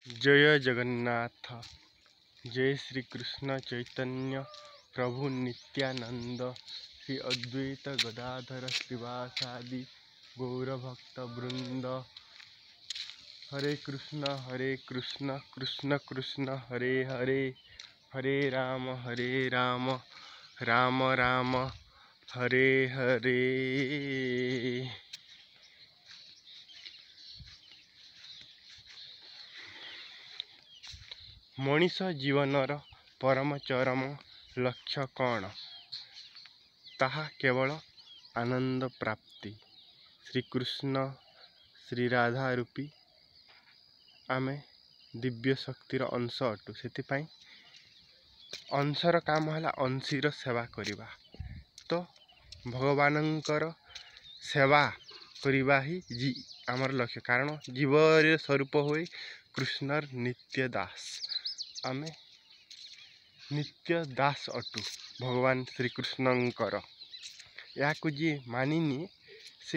जय जगन्नाथ। जय श्री कृष्ण चैतन्य प्रभु नित्यानंद श्री अद्वैत गदाधर श्रीवासादि गौरभक्त वृंद। हरे कृष्ण कृष्ण कृष्ण हरे हरे, हरे राम राम राम हरे हरे। मनीष जीवनर परम चरम लक्ष्य कौन? ताहा केवल आनंद प्राप्ति। श्री कृष्ण श्री राधा रूपी आमे दिव्य शक्तिर अंश अटु। से अंशर काम है अंशीर सेवा करिबा। तो भगवानंकर सेवा करिबा ही आमर लक्ष्य। कारण जीवर स्वरूप हुए कृष्णर नित्य दास। आमे नित्य दास अटु भगवान श्री कृष्णंकर। या जी मानिनी से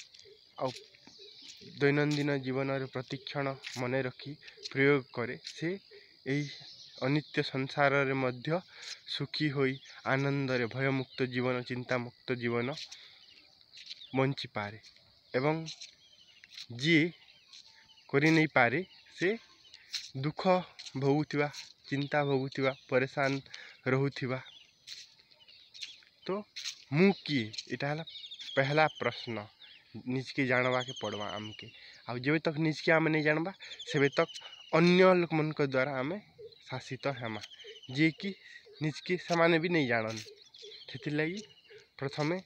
दैनंदिन जीवन प्रतिक्षण मन रखी प्रयोग करे, से यही अनित्य संसार रे मध्य सुखी होई आनंद रे भयमुक्त जीवन, चिंतामुक्त जीवन बंची पारे। एवं जी करि नहीं पारे से दुख भोगुथिबा, चिंता भोगुथिबा, परेशान रहुथिबा। तो मु किए इटा है पहला प्रश्न निज के जानवा के पड़वा आमके। आउ जब तक निज के आम नहीं जानबा सेबे तक अन्य लोक मन के द्वारा आमे शासित हेमा, जे कि निज के समान भी नहीं जानन। से लगी प्रथमे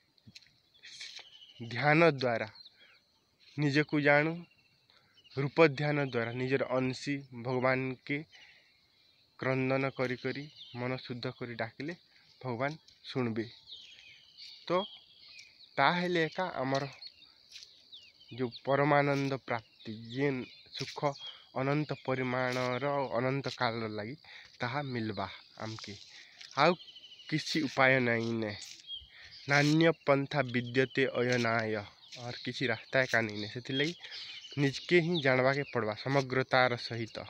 ध्यान द्वारा निज को जानू, रूप ध्यान द्वारा निजर अंशी भगवान के क्रंदन करी करी मन शुद्ध करी डाकिले भगवान सुनबे। तो ताहेले एका आमर जो परमानंद प्राप्ति, जे सुख अनंत परिमाणर अनंत काल लगी ताहा मिलबा आमके। आउ किसी उपाय नहीं ने, नान्य पंथा विद्यते अयनाय, और किसी रास्ता का नहीं ने। से लगी निज के ही जानवा के पड़वा समग्रतार सहित।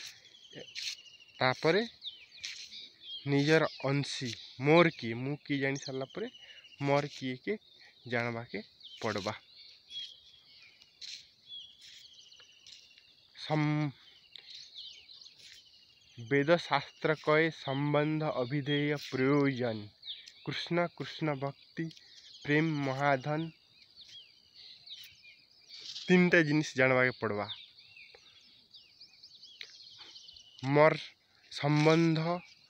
तापरे निजर अंशी मोर की मु की जानी सारा परे मोर किए के जानवा के पड़वा। वेद शास्त्र कहे संबंध अभिधेय प्रयोजन, कृष्ण कृष्ण भक्ति प्रेम महाधन, तीनटा जिनिस जानवा के पड़वा। मोर संबंध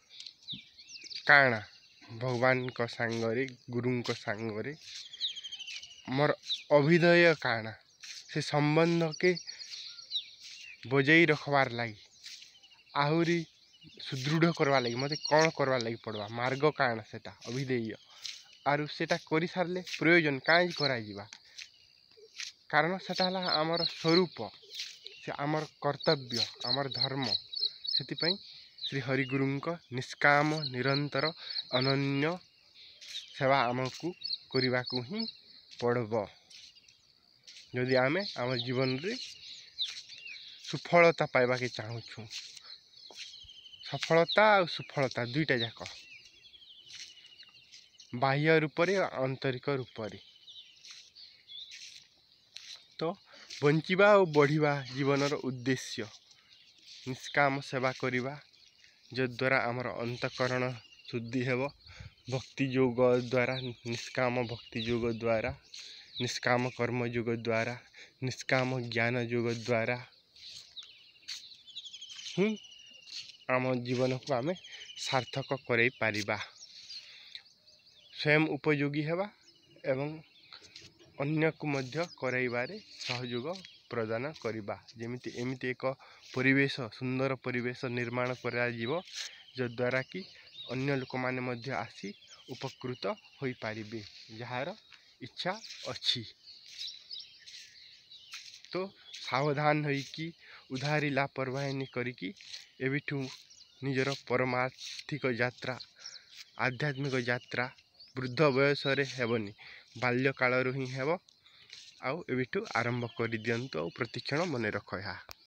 काना भगवान को सांगरे, गुरु को सांगरे। मोर अभिधेय काना से संबंध के बजाई रखबार लगी, आहरी सुदृढ़ करवा लगी मत कौन करवा लगी पड़वा। मार्ग काना सेटा अभिधेय, आरु सेटा करि सारले प्रयोजन काई करा जिबा। कारण सेटा हला आमर स्वरूप, से आमर कर्तव्य, आमर धर्म। से श्री हरिगुरु निष्काम निरंतर अनन्य सेवा आमको करने को ही पड़ब। जदि आमे आम जीवन रे सुफलता पाइबा के चाहूँ, सफलता और सुफलता दुईटा जाक बाह्य रूप रे आंतरिक रूप रे। तो बंचिबा और बढ़िबा जीवनर उद्देश्य निष्काम सेवा करिबा, जद्वारा आमर अंतकरण शुद्धि हेब। भक्ति योग द्वारा, निष्काम भक्ति योग द्वारा, निष्काम कर्म योग द्वारा, निष्काम ज्ञान योग द्वारा ही आम जीवन को आमे सार्थक करई पारिबा, स्वयं उपयोगी हेबा एवं अन्य को मध्य करइबारे सहयोग प्रदान करिबा। जेमिति एमिति एक परिवेश, सुंदर परिवेश निर्माण करा जीवो, जद्वारा कि अन्य लोक माने मध्य आसी उपकृत होई पारिबे, जहार इच्छा अछि। तो सावधान होई कि उधारी लापरवाही नहीं करिकी एबिठु निजर परमार्थिक यात्रा, आध्यात्मिक यात्रा वृद्ध बयस रे हेबनी, बाल्य कालरू ही हेब। आउ एबिठु आरंभ करि दियंतु, प्रतिक्षण मने रख।